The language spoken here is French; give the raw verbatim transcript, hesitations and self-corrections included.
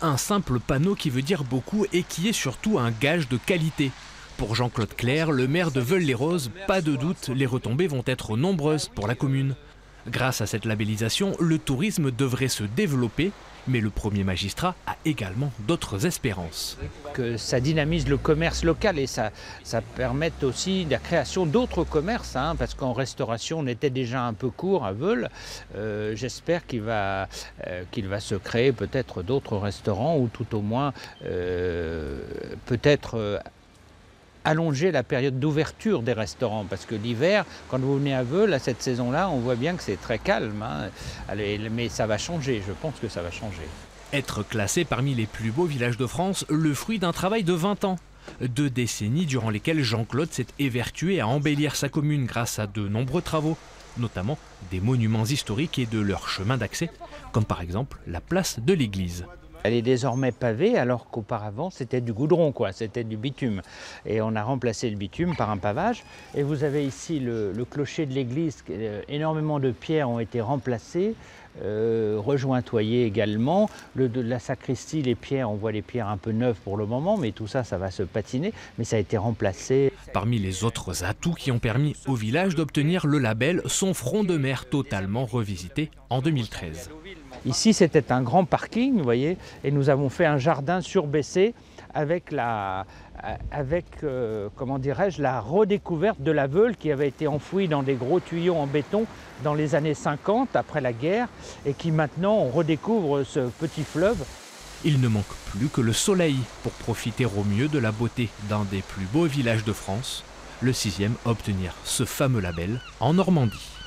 Un simple panneau qui veut dire beaucoup et qui est surtout un gage de qualité. Pour Jean-Claude Clerc, le maire de Veules-les-Roses, pas de doute, les retombées vont être nombreuses pour la commune. Grâce à cette labellisation, le tourisme devrait se développer, mais le premier magistrat a également d'autres espérances. Que ça dynamise le commerce local et ça, ça permette aussi la création d'autres commerces, hein, parce qu'en restauration on était déjà un peu court à Veules. Euh, J'espère qu'il va, euh, qu'il va se créer peut-être d'autres restaurants ou tout au moins euh, peut-être euh, allonger la période d'ouverture des restaurants, parce que l'hiver, quand vous venez à Veules, à cette saison-là, on voit bien que c'est très calme, hein. Allez, mais ça va changer, je pense que ça va changer. Être classé parmi les plus beaux villages de France, le fruit d'un travail de vingt ans. Deux décennies durant lesquelles Jean-Claude s'est évertué à embellir sa commune grâce à de nombreux travaux, notamment des monuments historiques et de leurs chemins d'accès, comme par exemple la place de l'église. Elle est désormais pavée alors qu'auparavant c'était du goudron, quoi, c'était du bitume. Et on a remplacé le bitume par un pavage. Et vous avez ici le, le clocher de l'église, énormément de pierres ont été remplacées, euh, rejointoyées également. Le, de la sacristie, les pierres, on voit les pierres un peu neuves pour le moment, mais tout ça, ça va se patiner, mais ça a été remplacé. Parmi les autres atouts qui ont permis au village d'obtenir le label, son front de mer totalement revisité en deux mille treize. Ici, c'était un grand parking, vous voyez, et nous avons fait un jardin surbaissé avec la, avec, euh, comment dirais-je, la redécouverte de la Veule qui avait été enfouie dans des gros tuyaux en béton dans les années cinquante, après la guerre, et qui maintenant, on redécouvre ce petit fleuve. Il ne manque plus que le soleil pour profiter au mieux de la beauté d'un des plus beaux villages de France, le sixième à obtenir ce fameux label en Normandie.